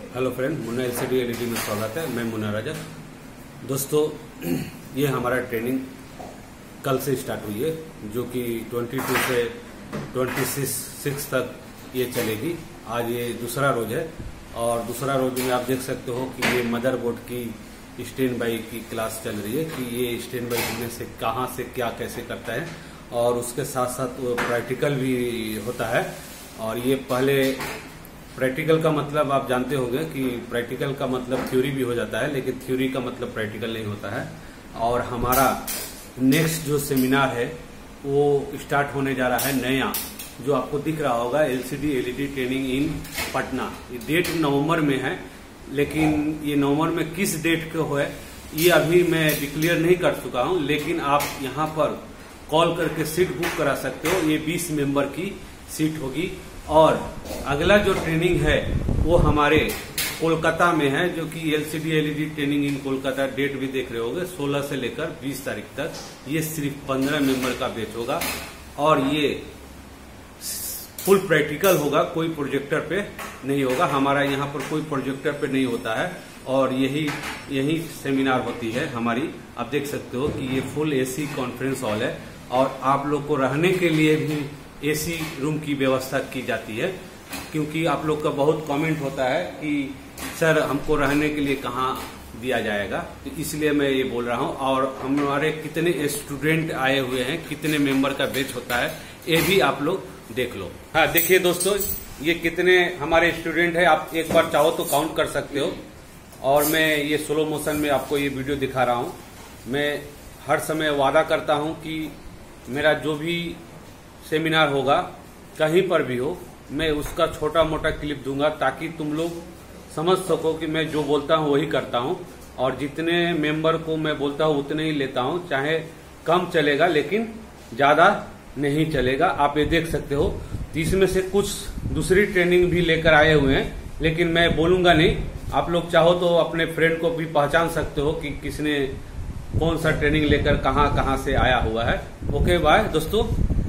Hello friend, Munna LCD LED में स्वागत है। मैं मुन्ना रजक। दोस्तों, ये हमारा ट्रेनिंग कल से स्टार्ट हुई है, जो कि 22 से 26 तक ये चलेगी। आज ये दूसरा रोज है और दूसरा रोज में आप देख सकते हो कि ये मदरबोर्ड की स्टैंड बाई की क्लास चल रही है कि ये स्टैंड बाई होने से कहाँ से क्या कैसे करता है, और उसके साथ साथ प्रैक्टिकल भी होता है। और ये पहले प्रैक्टिकल का मतलब आप जानते होंगे कि प्रैक्टिकल का मतलब थ्योरी भी हो जाता है, लेकिन थ्योरी का मतलब प्रैक्टिकल नहीं होता है। और हमारा नेक्स्ट जो सेमिनार है वो स्टार्ट होने जा रहा है नया, जो आपको दिख रहा होगा, LCD LED training in Patna. ये डेट नवंबर में है, लेकिन ये नवंबर में किस डेट को है ये अभी मैं डिक्लेयर नहीं कर चुका हूँ। लेकिन आप यहाँ पर कॉल करके सीट बुक करा सकते हो। ये 20 मेंबर की सीट होगी। और अगला जो ट्रेनिंग है वो हमारे कोलकाता में है, जो कि LCD LED training in Kolkata. Date भी देख रहे होंगे, 16 से लेकर 20 तारीख तक। ये सिर्फ 15 मेंबर का बैच होगा और ये फुल प्रैक्टिकल होगा, कोई प्रोजेक्टर पे नहीं होगा। हमारा यहाँ पर कोई प्रोजेक्टर पे नहीं होता है और यही सेमिनार होती है हमारी। आप देख सकते हो कि ये फुल एसी कॉन्फ्रेंस हॉल है और आप लोग को रहने के लिए भी एसी रूम की व्यवस्था की जाती है, क्योंकि आप लोग का बहुत कमेंट होता है कि सर हमको रहने के लिए कहाँ दिया जाएगा, तो इसलिए मैं ये बोल रहा हूँ। और हमारे कितने स्टूडेंट आए हुए हैं, कितने मेंबर का बैच होता है, ये भी आप लोग देख लो। हाँ, देखिए दोस्तों, ये कितने हमारे स्टूडेंट है, आप एक बार चाहो तो काउंट कर सकते हो। और मैं ये स्लो मोशन में आपको ये वीडियो दिखा रहा हूँ। मैं हर समय वादा करता हूँ कि मेरा जो भी सेमिनार होगा, कहीं पर भी हो, मैं उसका छोटा मोटा क्लिप दूंगा ताकि तुम लोग समझ सको कि मैं जो बोलता हूँ वही करता हूँ। और जितने मेंबर को मैं बोलता हूँ उतने ही लेता हूँ, चाहे कम चलेगा लेकिन ज्यादा नहीं चलेगा। आप ये देख सकते हो। इसमें से कुछ दूसरी ट्रेनिंग भी लेकर आए हुए हैं, लेकिन मैं बोलूंगा नहीं। आप लोग चाहो तो अपने फ्रेंड को भी पहचान सकते हो कि किसने कौन सा ट्रेनिंग लेकर कहाँ से आया हुआ है। ओके, बाय दोस्तों।